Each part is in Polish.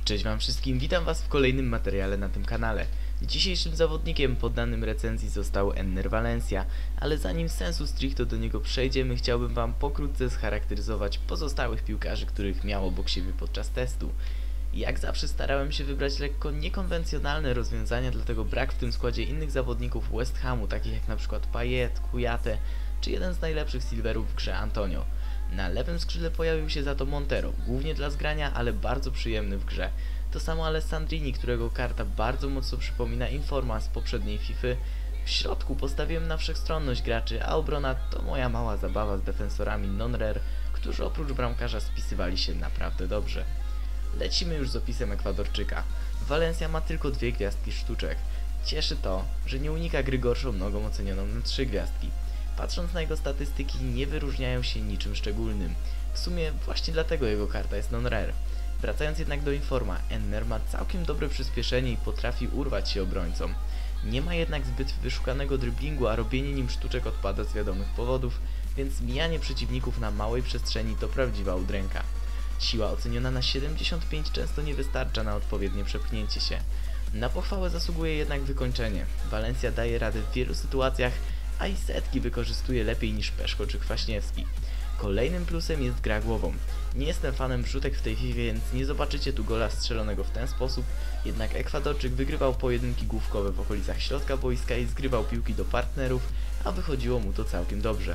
Cześć wam wszystkim, witam was w kolejnym materiale na tym kanale. Dzisiejszym zawodnikiem poddanym recenzji został Enner Valencia, ale zanim sensu stricto do niego przejdziemy, chciałbym wam pokrótce scharakteryzować pozostałych piłkarzy, których miał obok siebie podczas testu. Jak zawsze starałem się wybrać lekko niekonwencjonalne rozwiązania, dlatego brak w tym składzie innych zawodników West Hamu, takich jak np. Payet, Kouyaté, czy jeden z najlepszych silverów w grze Antonio. Na lewym skrzydle pojawił się za to Montero, głównie dla zgrania, ale bardzo przyjemny w grze. To samo Alessandrini, którego karta bardzo mocno przypomina Informa z poprzedniej Fify. W środku postawiłem na wszechstronność graczy, a obrona to moja mała zabawa z defensorami non-rare, którzy oprócz bramkarza spisywali się naprawdę dobrze. Lecimy już z opisem Ekwadorczyka. Valencia ma tylko 2 gwiazdki sztuczek. Cieszy to, że nie unika gry gorszą nogą ocenioną na 3 gwiazdki. Patrząc na jego statystyki, nie wyróżniają się niczym szczególnym. W sumie właśnie dlatego jego karta jest non-rare. Wracając jednak do Informa, Enner ma całkiem dobre przyspieszenie i potrafi urwać się obrońcom. Nie ma jednak zbyt wyszukanego driblingu, a robienie nim sztuczek odpada z wiadomych powodów, więc mijanie przeciwników na małej przestrzeni to prawdziwa udręka. Siła oceniona na 75 często nie wystarcza na odpowiednie przepchnięcie się. Na pochwałę zasługuje jednak wykończenie. Valencia daje radę w wielu sytuacjach, a i setki wykorzystuje lepiej niż Peszko czy Kwaśniewski. Kolejnym plusem jest gra głową. Nie jestem fanem wrzutek w tej FIFA, więc nie zobaczycie tu gola strzelonego w ten sposób, jednak Ekwadorczyk wygrywał pojedynki główkowe w okolicach środka boiska i zgrywał piłki do partnerów, a wychodziło mu to całkiem dobrze.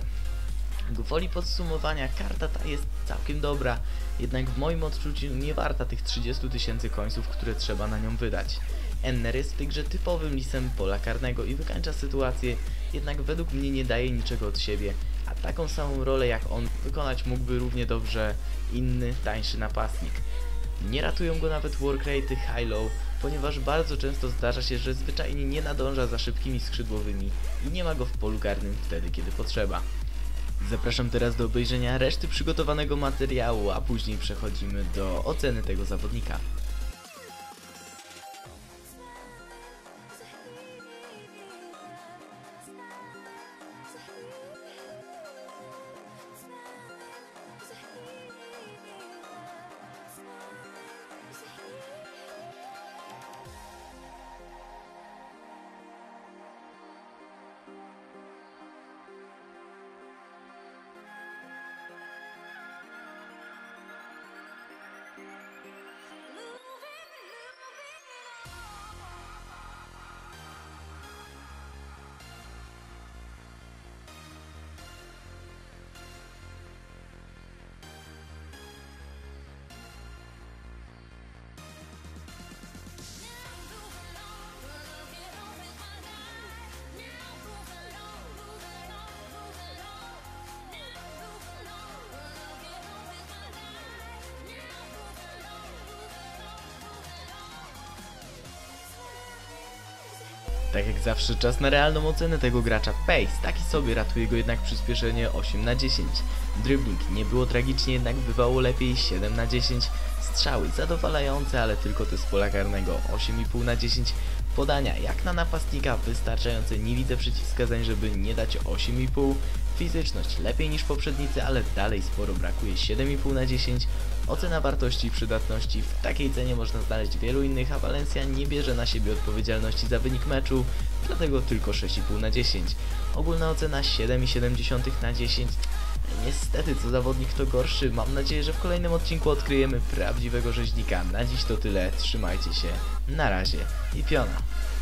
Gwoli podsumowania, karta ta jest całkiem dobra, jednak w moim odczuciu nie warta tych 30 000 końców, które trzeba na nią wydać. Enner jest w tej grze typowym lisem pola karnego i wykańcza sytuację, jednak według mnie nie daje niczego od siebie, a taką samą rolę jak on wykonać mógłby równie dobrze inny, tańszy napastnik. Nie ratują go nawet workrate'y high-low, ponieważ bardzo często zdarza się, że zwyczajnie nie nadąża za szybkimi skrzydłowymi i nie ma go w polu karnym wtedy, kiedy potrzeba. Zapraszam teraz do obejrzenia reszty przygotowanego materiału, a później przechodzimy do oceny tego zawodnika. Tak jak zawsze czas na realną ocenę tego gracza. Pace, taki sobie, ratuje go jednak przyspieszenie 8/10. Dribbling nie było tragicznie, jednak bywało lepiej 7/10. Strzały zadowalające, ale tylko te z pola karnego 8,5/10. Podania jak na napastnika wystarczające, nie widzę przeciwwskazań, żeby nie dać 8,5. Fizyczność lepiej niż poprzednicy, ale dalej sporo brakuje, 7,5/10. Ocena wartości i przydatności, w takiej cenie można znaleźć wielu innych, a Valencia nie bierze na siebie odpowiedzialności za wynik meczu, dlatego tylko 6,5/10. Ogólna ocena 7,7/10. Niestety, co zawodnik to gorszy. Mam nadzieję, że w kolejnym odcinku odkryjemy prawdziwego rzeźnika. Na dziś to tyle, trzymajcie się, na razie i piona.